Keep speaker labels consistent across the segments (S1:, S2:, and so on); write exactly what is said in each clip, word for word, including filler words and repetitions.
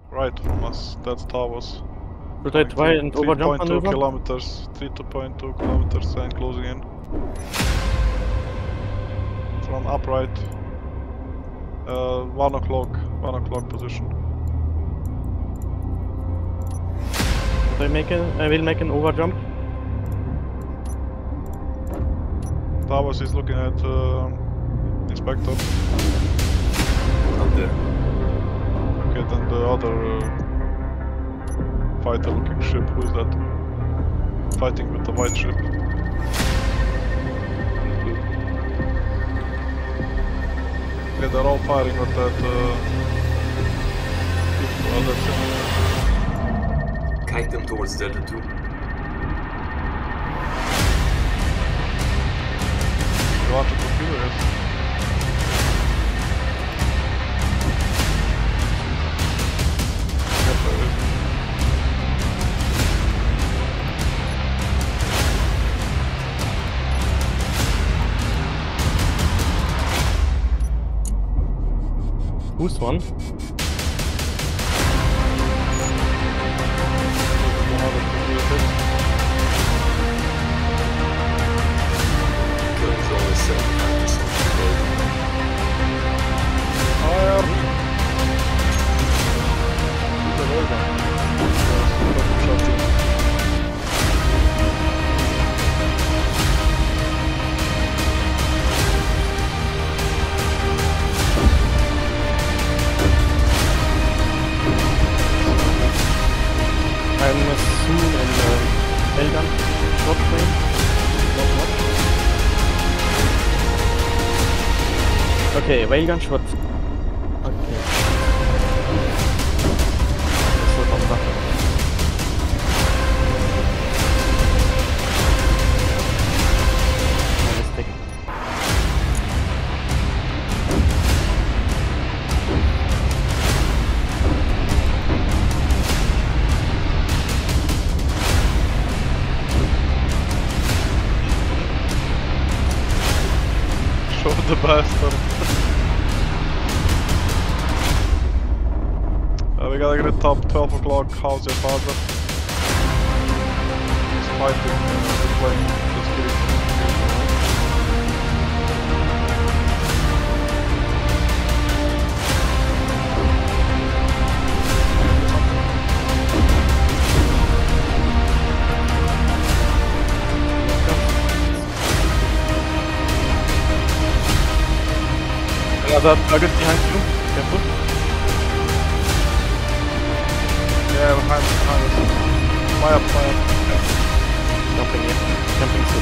S1: Right from us, that's towers.
S2: Should I try and overjump
S1: three point two
S2: maneuver?
S1: kilometers, three point two kilometers and closing in. From upright. Uh, one o'clock, one o'clock position.
S2: Should I make a, I will make an overjump.
S1: Towers is looking at uh, Inspector.
S3: Not there.
S1: Okay, then the other uh, fighter looking ship, who is that? Fighting with the white ship. Yeah, they're all firing at that uh, other thing.
S3: Kite them towards Delta two.
S1: You want to torpedo, yes? Yes, there is.
S2: Who's one?
S1: Another torpedo hit.
S3: Killing zone is seventy-five percent controlled.
S1: Fire! Who's the road one?
S2: I'm uh, soon in uh, Elgan short range. Not much. Okay, Railgun shot. Okay. Das wird noch machen. Alles dick.
S1: Show the bastard. uh, we gotta get it top twelve o'clock. How's your father? He's fighting uh, the plane. Just kidding.
S2: Another target behind you. Careful.
S1: Yeah, behind, behind us. Fire, fire.
S2: Jumping here. Jumping soon.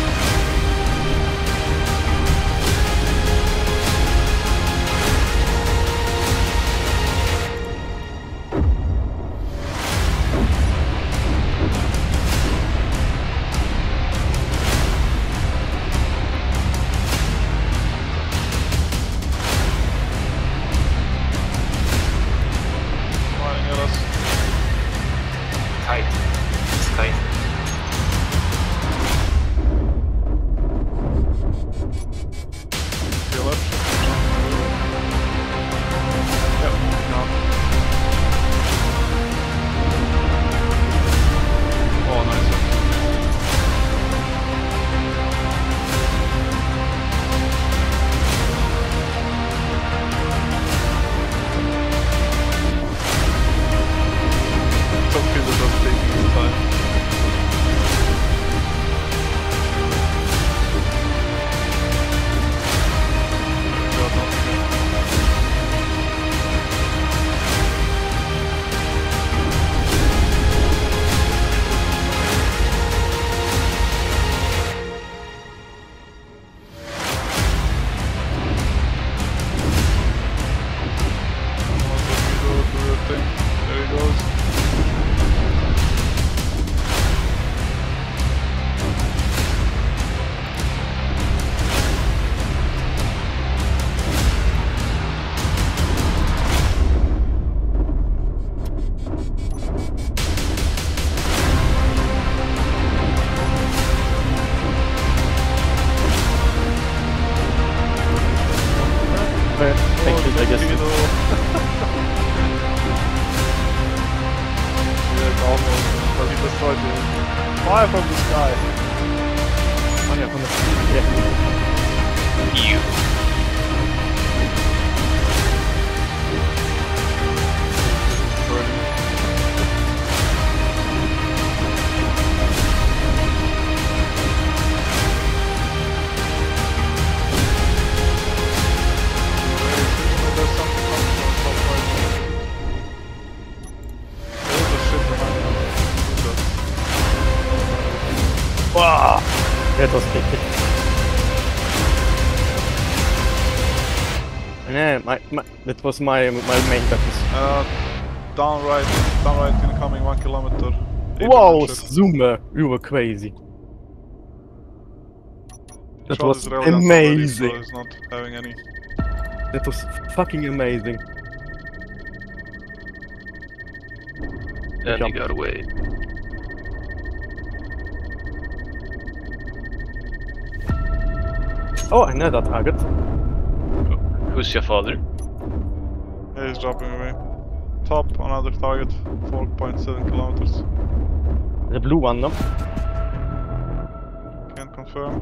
S1: Firing at us.
S3: Kite. It's kite.
S1: To your left. Yep, no. Oh, nice. Torpedo just taking his time. Got nothing. One torpedo, do your thing. There he goes.
S2: Thank you, I guess.
S1: Torpedo. dude. Fire from the sky.
S2: Oh ja, von der ja.
S4: You.
S1: There's something coming from top right. There's a ship behind us.
S2: Wow! That was kick. Yeah, my, my that was my my main weapons.
S1: Uh, down right, down right incoming one kilometer.
S2: Wow,
S1: Ship.
S2: Zoomer, you were crazy. That
S1: Shot
S2: was
S1: is relevant already, so
S2: amazing.
S1: he's not having any.
S2: That was fucking amazing.
S4: And he
S2: jump.
S4: got away.
S2: Oh, another target.
S4: Who's your father?
S1: Yeah, he's dropping away. Top, another target, four point seven kilometers.
S2: The blue one, no?
S1: Can't confirm.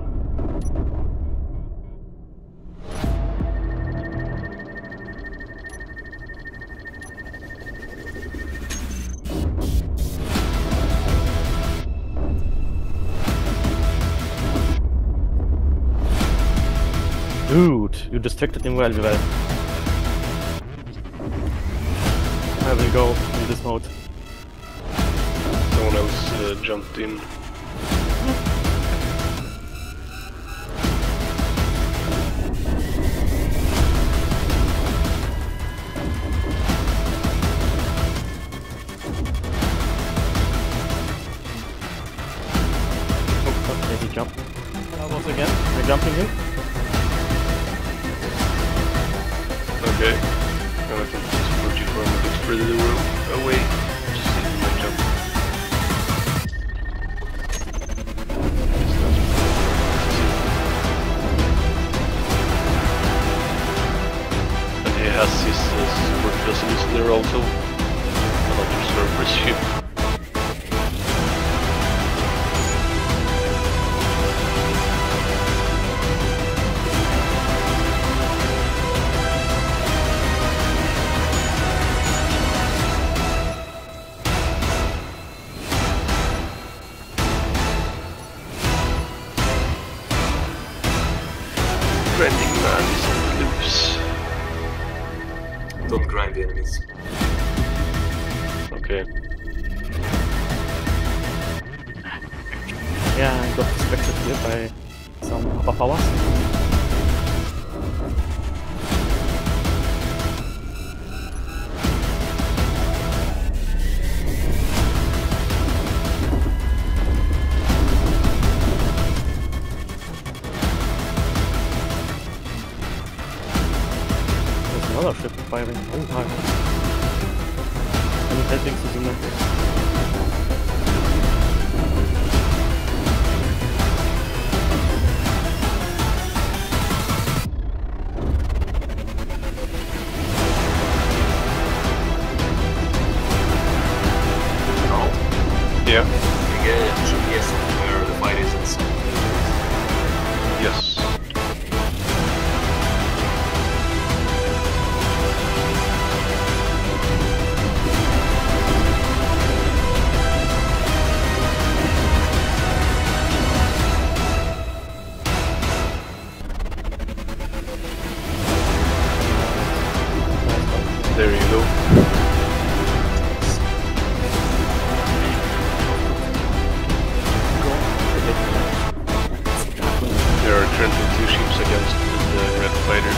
S2: Dude, you distracted him well, well. I will go in this mode.
S4: Someone else uh, jumped in.
S2: Oh, okay, he jumped. I was again. We're jumping in.
S4: Okay. Now I can support you from a bit further away. Just see if I jump. And he has his uh, support vessels there also. Another surface ship. Grinding man is on the loose.
S3: Don't grind the enemies.
S4: Okay.
S2: Yeah, I got distracted here by some upper powers. There's another ship firing. Oh, hi. I'm helping Suzume.
S4: Yeah.
S3: You get a G P S on where the fight is and stuff.
S4: Yes. There you go. There are currently two ships against the Red Fighter.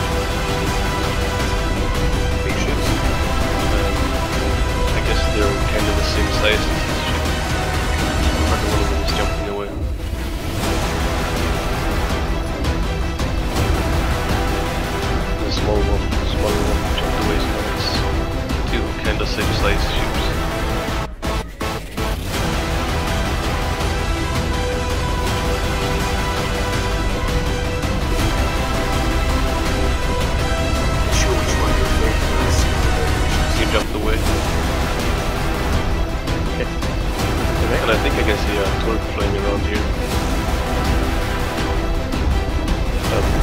S3: Big ships.
S4: Um, I guess they're kind of the same size as this ship. Another one of them is jumping away. The small one, the smaller one jumped away, so now it's two kind of same size ships.
S3: Sure which one you're referring to as.
S4: He jumped away.
S2: Okay.
S4: And I think I can escort flying around here. Um,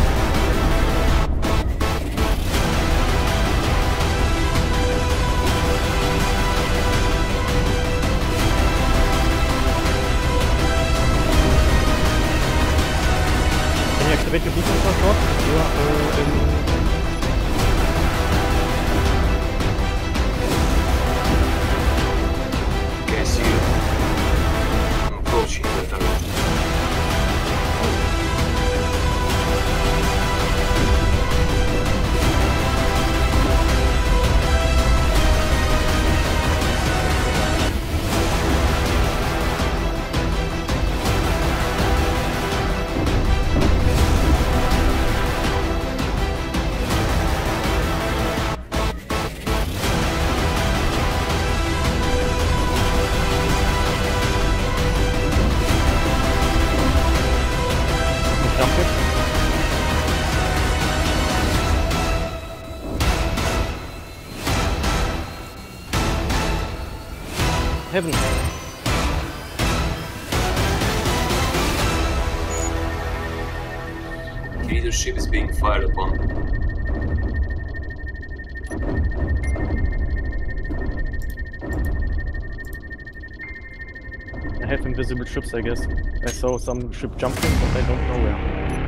S2: Can you activate your beacon for short? You are uh, in...
S3: Can see you. I'm approaching the turret.
S2: Jump it. Heaven.
S3: Leadership is being fired upon.
S2: I have invisible ships, I guess. I saw some ship jumping, but I don't know where.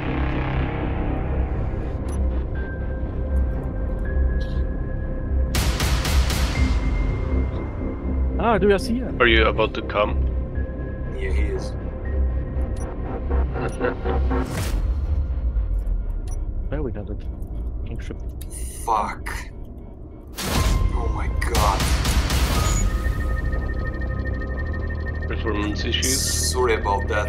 S2: Ah, do you see him?
S4: are you about to come?
S3: Yeah, he is.
S2: There we got it. King ship.
S3: Fuck. Oh my god.
S4: Performance issues?
S3: Sorry about that.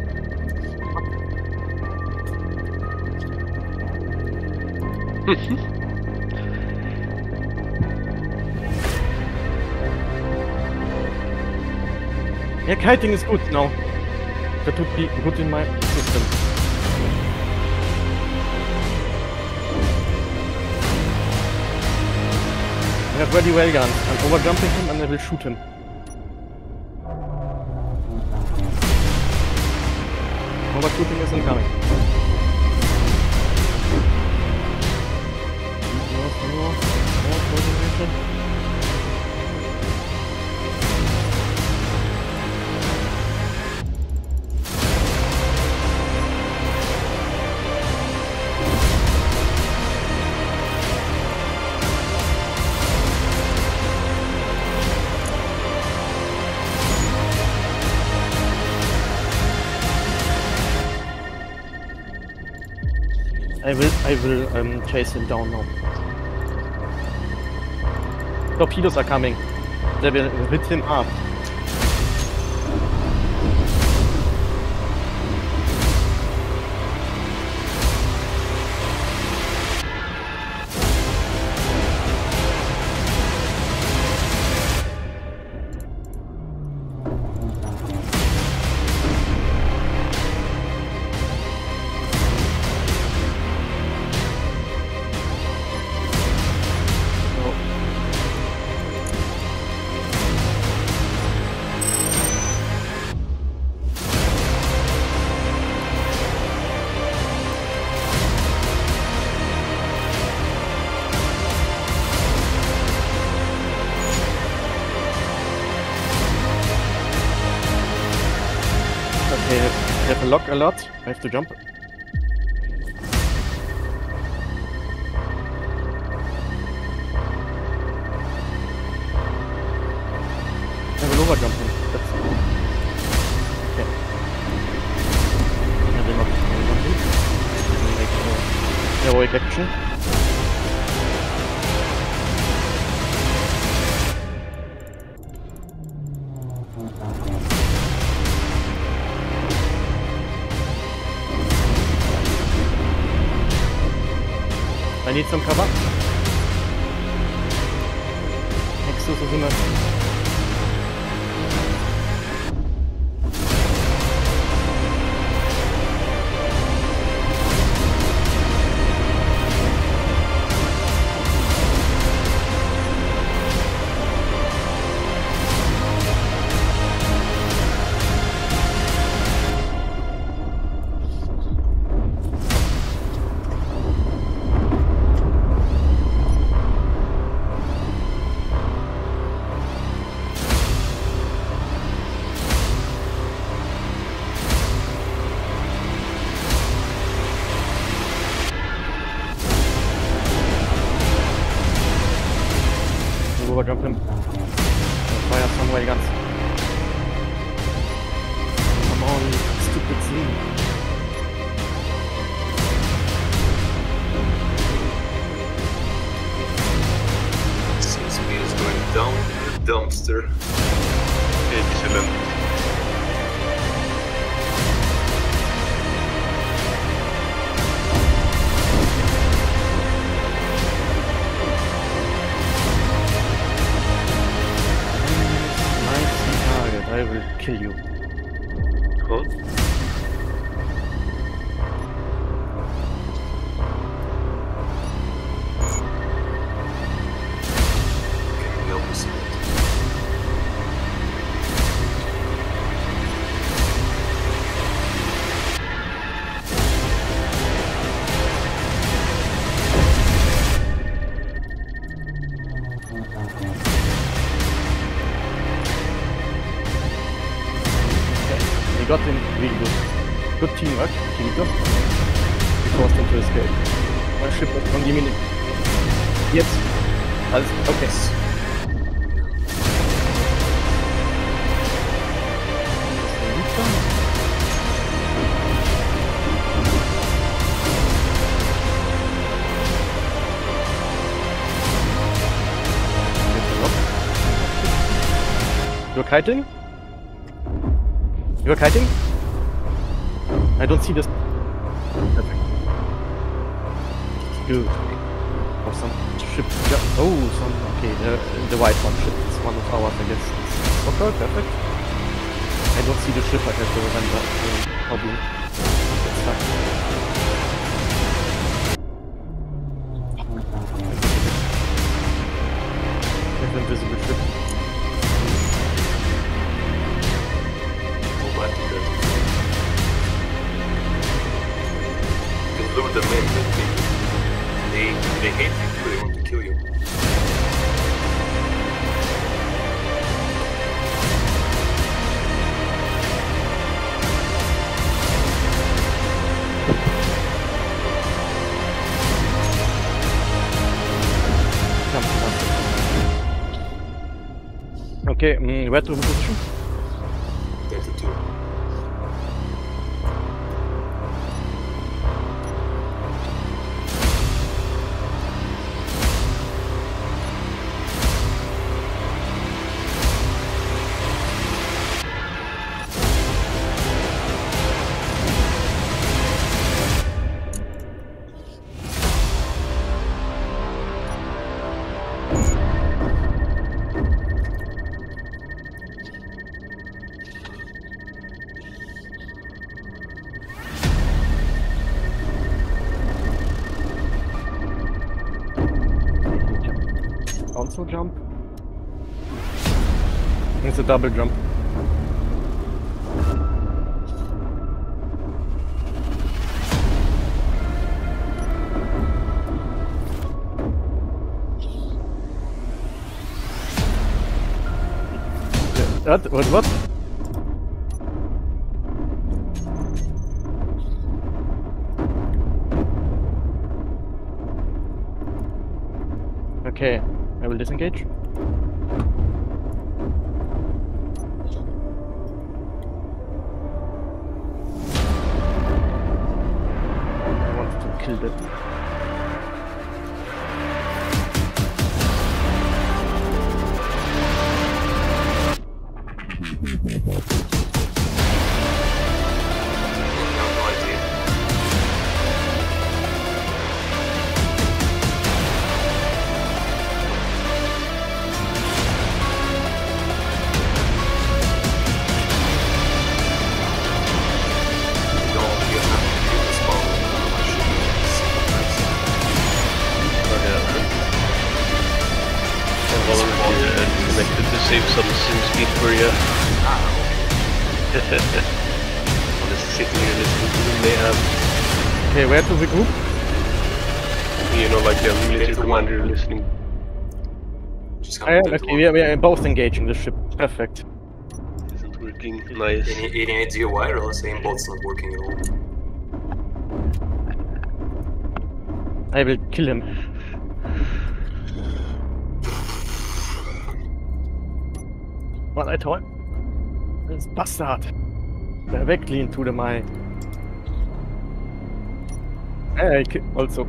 S2: Yeah, kiting is good now. That would be good in my system. I have ready railguns. I'm overjumping him and I will shoot him. Overshooting is incoming. More, more, more coordination. I will, I will um, chase him down now. Torpedoes are coming. They will hit him up. Okay, I have a lock alert. I have to jump. I will overjump him. That's okay. I will not overjump him. I will make a heroic action. I need some cover. Nexus is immer. Fire some ray guns. Come on, stupid thing.
S3: Sim speed is going down in the dumpster.
S4: Excellent.
S2: Nice target, I will kill you.
S4: Huh?
S3: Can you help us?
S2: We got him really good. Good teamwork, Kimiko. We forced him to escape. My ship was on the minute. Yes. Alles, okay. You're kiting? You're kiting? I don't see this. Perfect. Good. Or some ship. Oh, some. Okay, the the white one ship. It's one of ours, I guess. Okay, perfect. I don't see the ship. I have to remember. Um, problem. It's stuck. There's an invisible ship.
S3: Lure them in with people. They, they hate you, they want to kill you.
S2: Jump, jump. Okay, mm, where to position?
S3: Delta two.
S2: Also jump. It's a double jump. What? What? What? Okay, I will disengage. I wanted to kill that.
S3: No idea.
S4: Connected to save some sim speed for you. I'm just sitting here listening to them. They have,
S2: Okay, where to regroup?
S4: you know, like the military commander listening.
S3: Just
S2: Ah,
S3: come
S2: yeah,
S3: to
S2: okay, we are, we are both engaging the ship. Perfect.
S4: Isn't working. Nice.
S3: Any, any idea why, or else aimbot's not working at all?
S2: I will kill him. What I told? This bastard! Directly into the mine. Hey, also.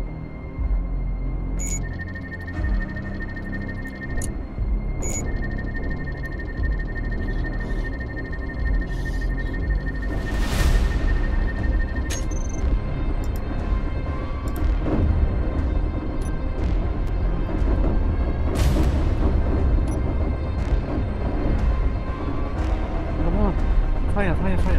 S2: Fire, fire, fire.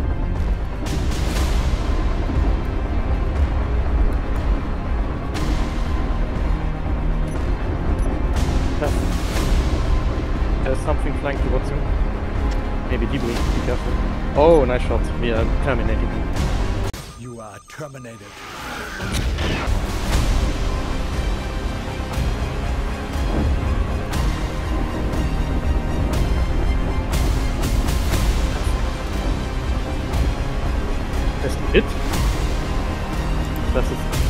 S2: There's something flying towards you. Maybe debris, be careful. Oh, nice shot. We are terminating him.
S5: You are terminated.
S2: Das ist ein Hit. Das ist gut.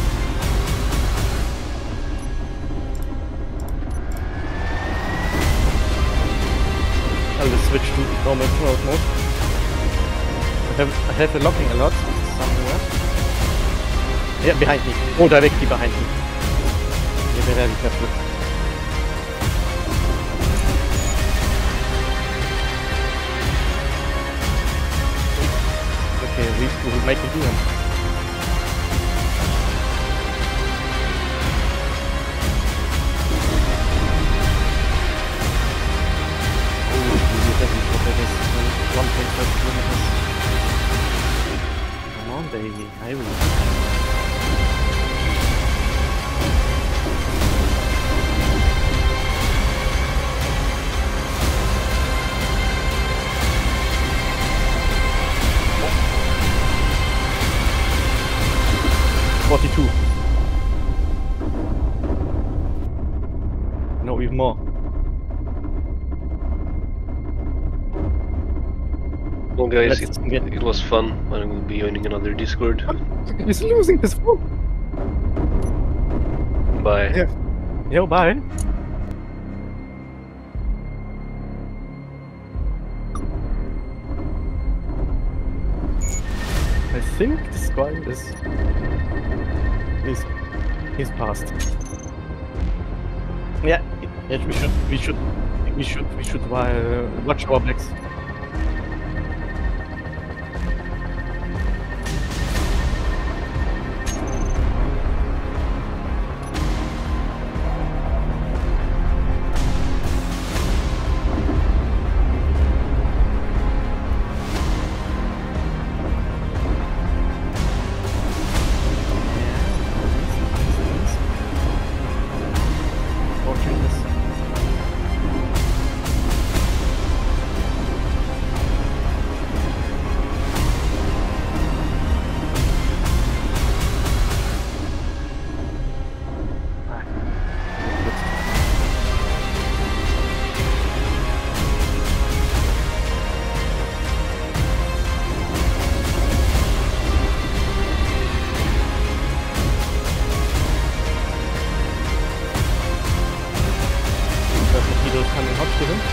S2: I'll just switch to normal mode mode. I have, I have a locking alert somewhere. Yeah, behind me. Oh, directly behind me. Yeah, be very careful. Okay, we will make it do him. one point five kilometers. Come on, baby, I will. forty-two. No, even more.
S4: Well guys,
S2: Let's
S4: it,
S2: get-
S4: it was fun. I will be joining another Discord.
S2: He's losing this one.
S4: Bye.
S2: Yeah. Yo, bye. I think this guy is... He's... He's passed. Yeah, yeah, we should, we should, we should, we should uh, watch our backs. Coming hot to him.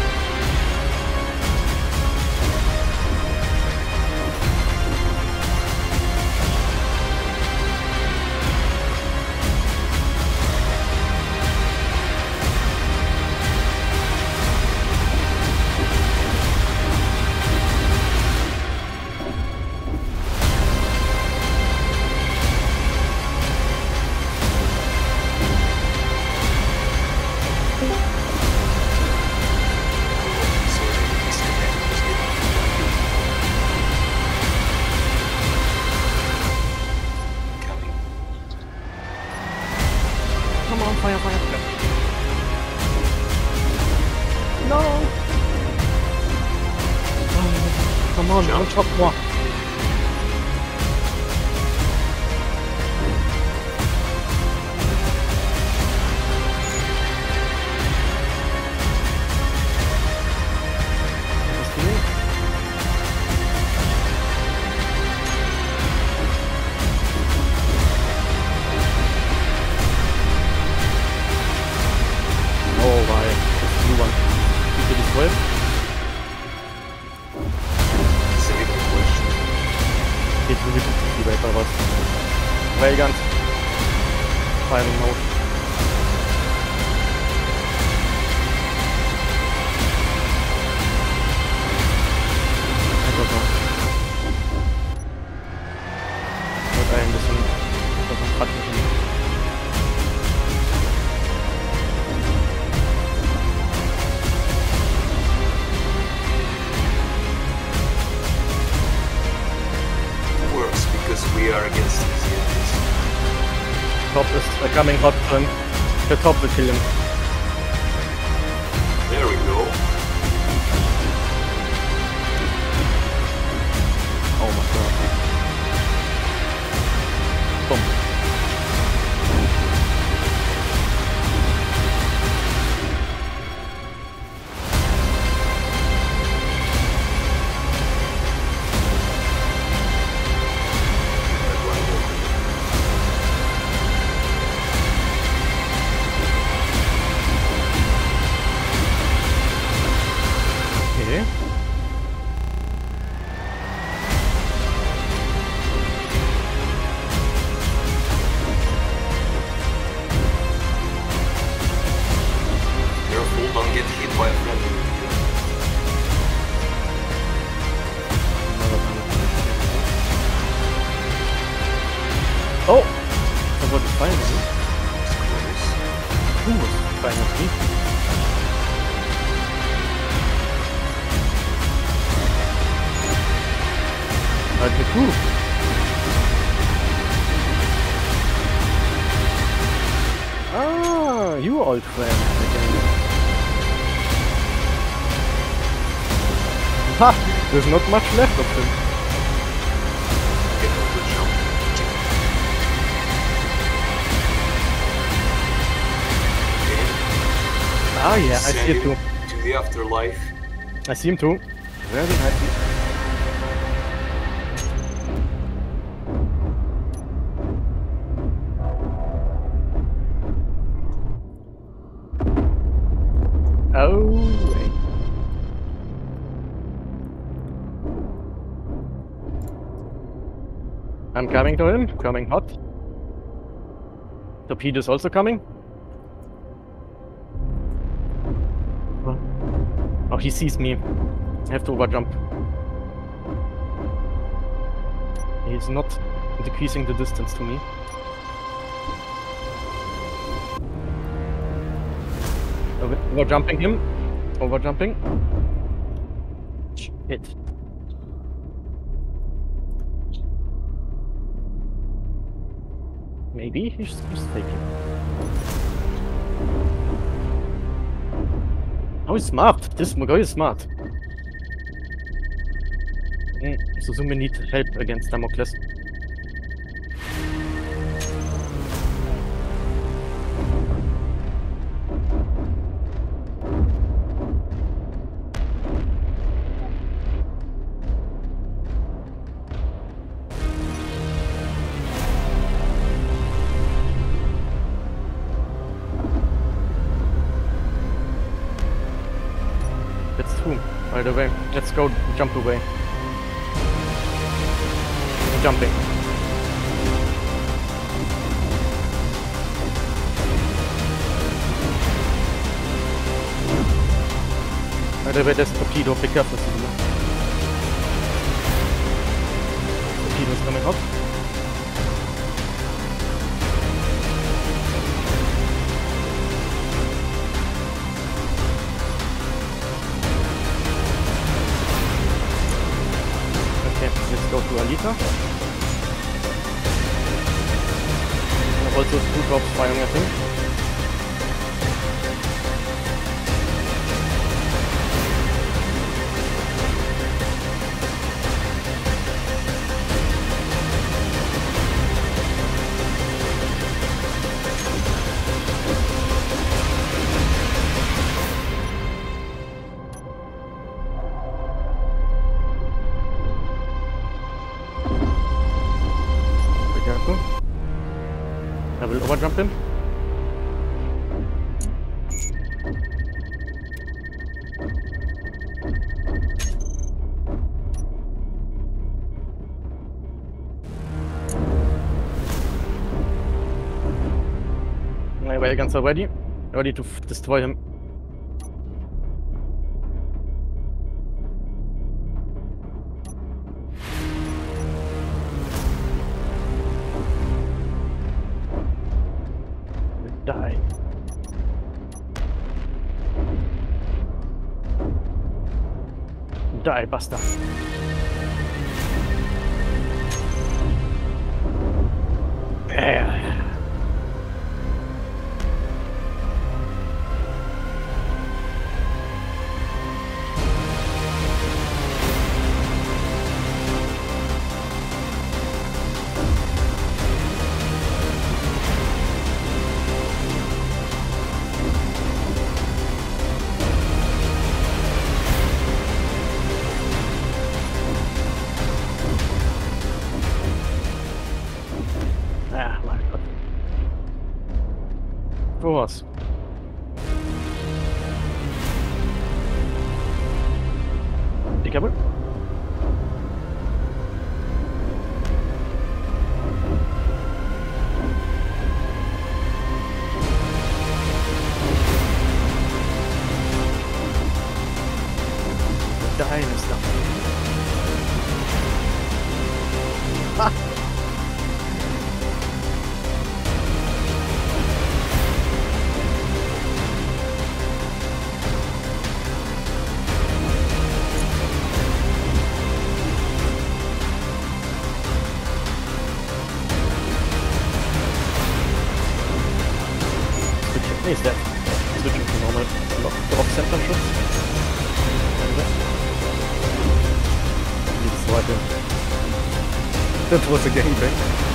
S2: Come on, fire, fire, fire. No! Oh, come on, one shot more. Oh, why? This blue one. Did you destroy it? Railguns. Firing mode. I don't know. Wird ein bisschen verpacken.
S3: Works because we are against these enemies.
S2: Top is uh, coming hot to him. The top will kill him.
S3: There we go.
S2: Oh my god. Boom. Okay.
S3: Careful, don't get hit by a friendly.
S2: Oh! Somebody find me.
S3: It's close.
S2: Who was finding me? Halt mit who? Ah, you old friend again. Ha! There's not much left of him.
S3: Get on the jump. Okay.
S2: Ah yeah, I
S3: Send
S2: see it too.
S3: To the afterlife.
S2: I see him too. Very happy. Oh wait. I'm coming to him, coming hot. Torpedo's also coming. Oh, he sees me. I have to overjump. He's not decreasing the distance to me. Over overjumping him. Overjumping. Shit. Maybe he's just faking. Oh, he's smart. This guy is smart. Mm, Suzume need help against Damocles. That's true, by the way. Let's go jump away. Jumping. By the way, there's torpedo. Be careful, Suzume. Torpedo's coming up. Okay, let's go to Alita. Also two drops firing at him. Be careful. I will overjump him. Railguns are ready. Ready to f destroy him. Die. Die, bastard. Yeah. Ah, mein Gott. Wo war's? Die Kabel? Dein ist da. Ha! Nee, ist der. Switching to normal. Noch drauf Center Schutz. Die zweite. Der große Gangbang.